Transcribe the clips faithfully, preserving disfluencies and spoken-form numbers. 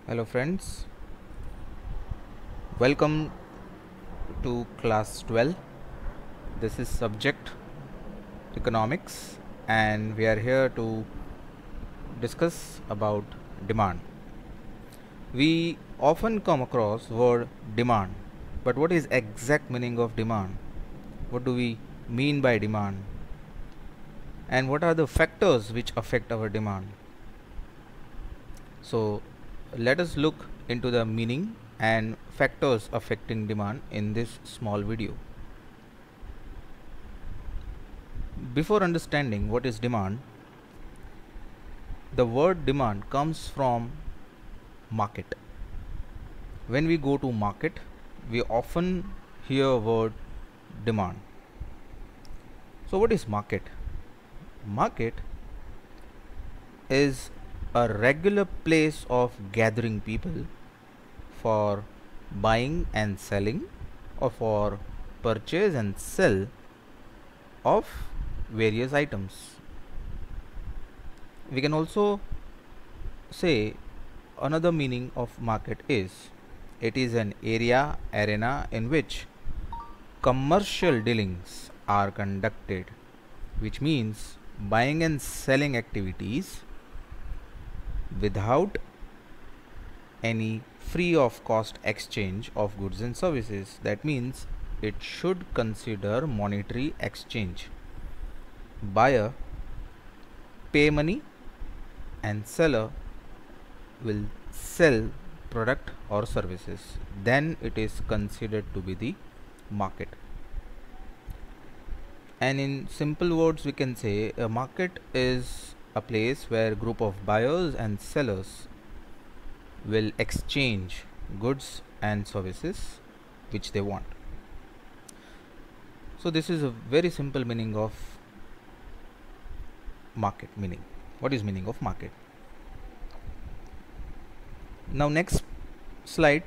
Hello friends, welcome to class twelve. This is subject economics and we are here to discuss about demand. We often come across word demand, but what is exact meaning of demand? What do we mean by demand? And what are the factors which affect our demand? So let us look into the meaning and factors affecting demand in this small video. Before understanding what is demand, the word demand comes from market. When we go to market, we often hear word demand. So what is market? Market is a regular place of gathering people for buying and selling or for purchase and sell of various items. We can also say another meaning of market is it is an area arena in which commercial dealings are conducted, which means buying and selling activities without any free of cost exchange of goods and services. That means it should consider monetary exchange. Buyer pay money and seller will sell product or services, then it is considered to be the market. And in simple words we can say a market is a place where a group of buyers and sellers will exchange goods and services which they want. So this is a very simple meaning of market meaning. What is meaning of market? Now next slide.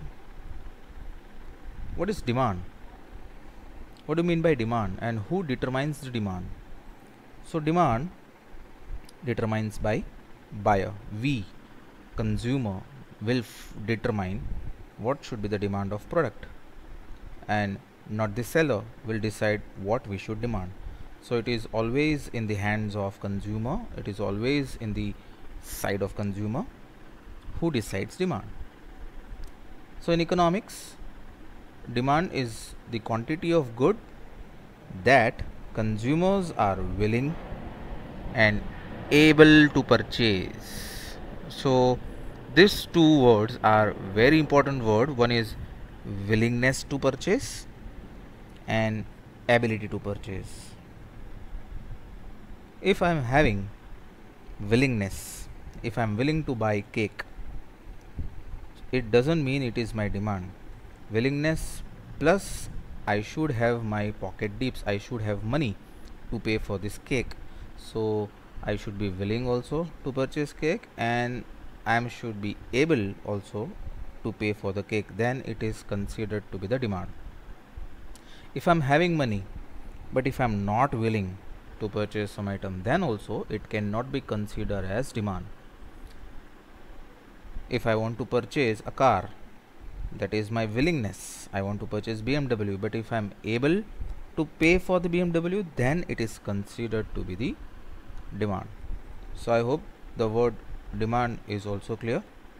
What is demand? What do you mean by demand and who determines the demand? So demand determines by buyer. We consumer will determine what should be the demand of product and not the seller will decide what we should demand. So it is always in the hands of consumer, it is always in the side of consumer who decides demand. So in economics, demand is the quantity of good that consumers are willing and able to purchase. So these two words are very important word. One is willingness to purchase and ability to purchase. If I am having willingness, if I am willing to buy cake, it doesn't mean it is my demand. Willingness plus I should have my pocket dips, I should have money to pay for this cake. So I should be willing also to purchase cake and I am should be able also to pay for the cake, then it is considered to be the demand. If I am having money but if I am not willing to purchase some item, then also it cannot be considered as demand. If I want to purchase a car, that is my willingness, I want to purchase B M W, but if I am able to pay for the B M W, then it is considered to be the demand. So I hope the word demand is also clear.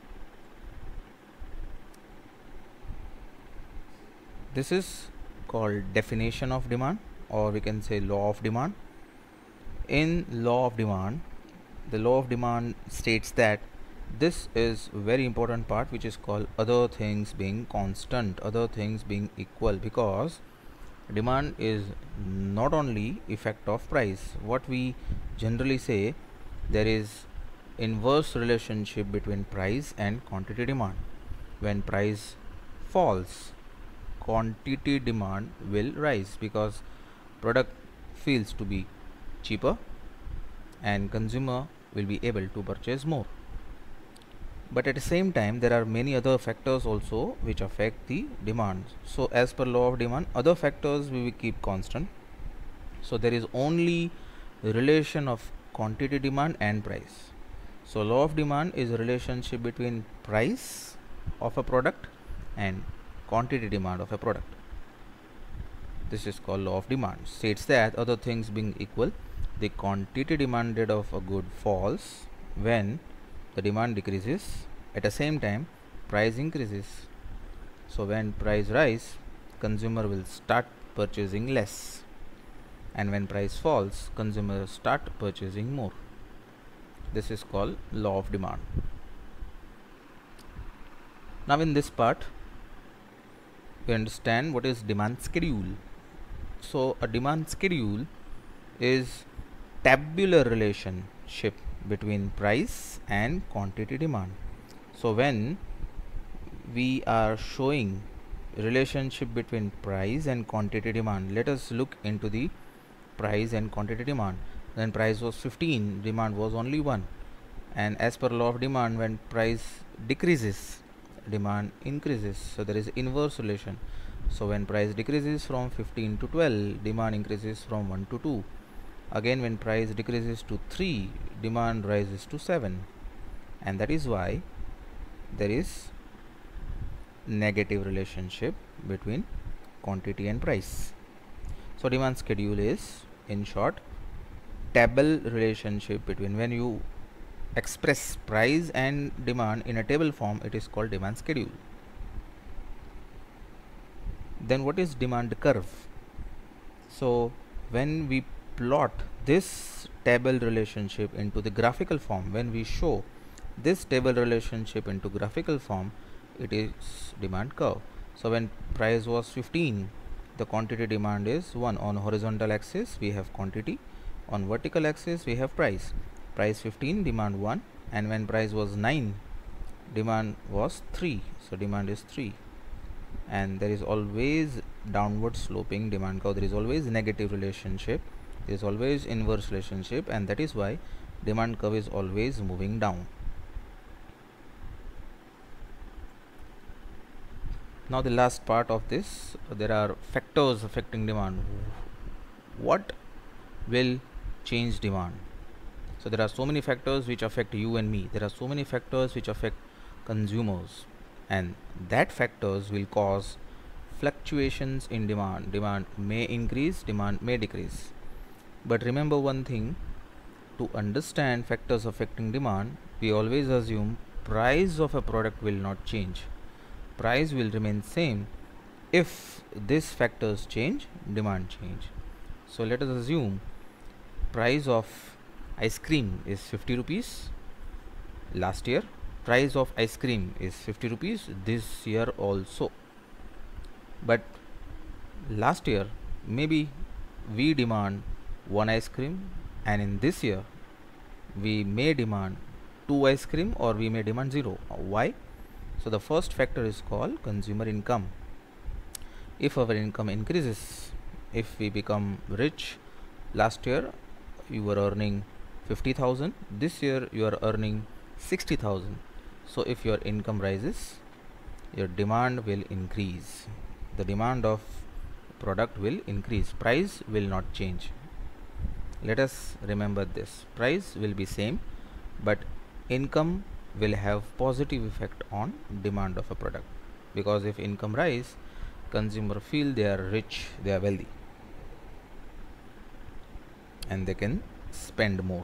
This is called definition of demand, or we can say law of demand. In law of demand, the law of demand states that this is very important part which is called other things being constant, other things being equal, because demand is not only effect of price. What we generally say, there is inverse relationship between price and quantity demand. When price falls, quantity demand will rise because product feels to be cheaper and consumer will be able to purchase more. But at the same time there are many other factors also which affect the demand. So as per law of demand, other factors we will keep constant. So there is only relation of quantity demand and price. So law of demand is a relationship between price of a product and quantity demand of a product. This is called law of demand. States that other things being equal, the quantity demanded of a good falls when the demand decreases. At the same time, price increases. So when price rise, consumer will start purchasing less, and when price falls, consumers start purchasing more. This is called law of demand. Now in this part, we understand what is demand schedule. So a demand schedule is tabular relationship between price and quantity demand. So when we are showing relationship between price and quantity demand, let us look into the price and quantity demand. When price was fifteen, demand was only one, and as per law of demand, when price decreases, demand increases. So there is inverse relation. So when price decreases from fifteen to twelve, demand increases from one to two. Again, when price decreases to three, demand rises to seven, and that is why there is negative relationship between quantity and price. So demand schedule is, in short, table relationship between, when you express price and demand in a table form, it is called demand schedule. Then what is demand curve? So when we plot this table relationship into the graphical form, when we show this table relationship into graphical form, it is demand curve. So when price was fifteen, the quantity demand is one. On horizontal axis we have quantity, on vertical axis we have price. Price fifteen, demand one, and when price was nine, demand was three. So demand is three, and there is always downward sloping demand curve. There is always negative relationship, there is always inverse relationship, and that is why demand curve is always moving down. Now the last part of this, there are factors affecting demand. What will change demand? So there are so many factors which affect you and me. There are so many factors which affect consumers, and that factors will cause fluctuations in demand. Demand may increase, demand may decrease. But remember one thing, to understand factors affecting demand, we always assume price of a product will not change. Price will remain same. If these factors change, demand change. So let us assume price of ice cream is fifty rupees last year. Price of ice cream is fifty rupees this year also. But last year maybe we demand one ice cream, and in this year we may demand two ice cream, or we may demand zero. Why? So the first factor is called consumer income. If our income increases, if we become rich, last year you were earning fifty thousand, this year you are earning sixty thousand. So if your income rises, your demand will increase. The demand of product will increase. Price will not change. Let us remember this. Price will be same, but income will have positive effect on demand of a product, because if income rise, consumer feel they are rich, they are wealthy, and they can spend more.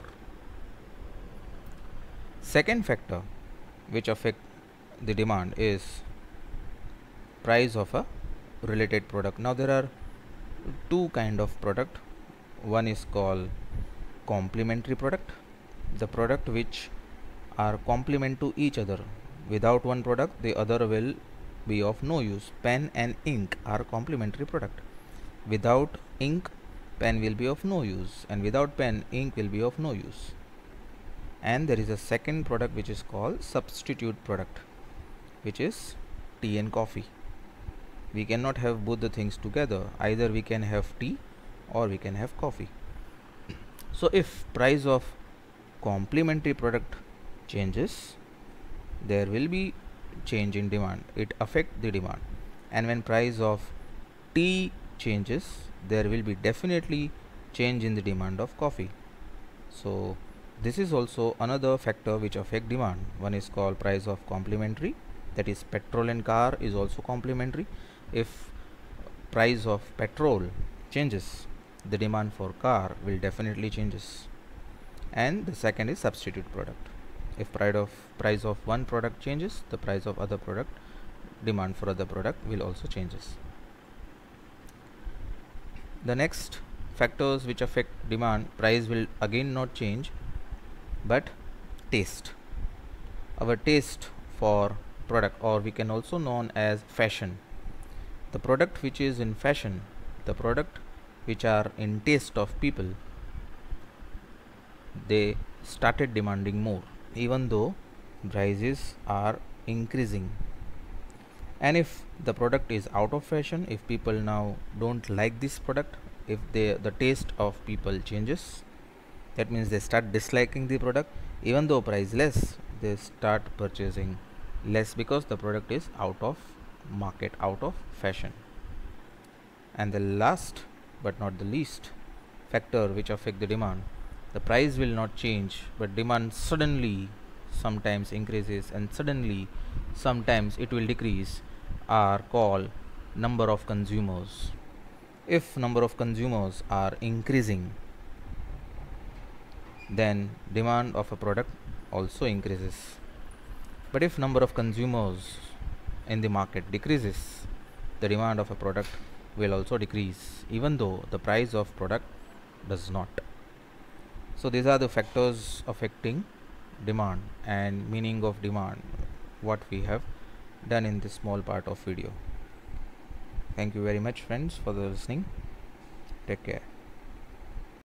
Second factor which affect the demand is price of a related product. Now there are two kind of product. One is called complementary product, the product which are complement to each other. Without one product, the other will be of no use. Pen and ink are complementary product. Without ink, pen will be of no use, and without pen, ink will be of no use. And there is a second product which is called substitute product, which is tea and coffee. We cannot have both the things together. Either we can have tea or we can have coffee. So if price of complementary product changes, there will be change in demand. It affect the demand. And when price of tea changes, there will be definitely change in the demand of coffee. So this is also another factor which affect demand. One is called price of complementary, that is petrol and car is also complementary. If price of petrol changes, the demand for car will definitely changes. And the second is substitute product. If price of price of one product changes, the price of other product, demand for other product will also changes. The next factors which affect demand, price will again not change, but taste. Our taste for product, or we can also known as fashion. The product which is in fashion, the product which are in taste of people, they started demanding more, even though prices are increasing. And if the product is out of fashion, if people now don't like this product, if they the taste of people changes, that means they start disliking the product. Even though price less, they start purchasing less because the product is out of market, out of fashion. And the last but not the least factor which affect the demand, the price will not change, but demand suddenly sometimes increases and suddenly sometimes it will decrease, are called number of consumers. If number of consumers are increasing, then demand of a product also increases. But if number of consumers in the market decreases, the demand of a product will also decrease, even though the price of product does not. So these are the factors affecting demand and meaning of demand, what we have done in this small part of video. Thank you very much friends for the listening. Take care.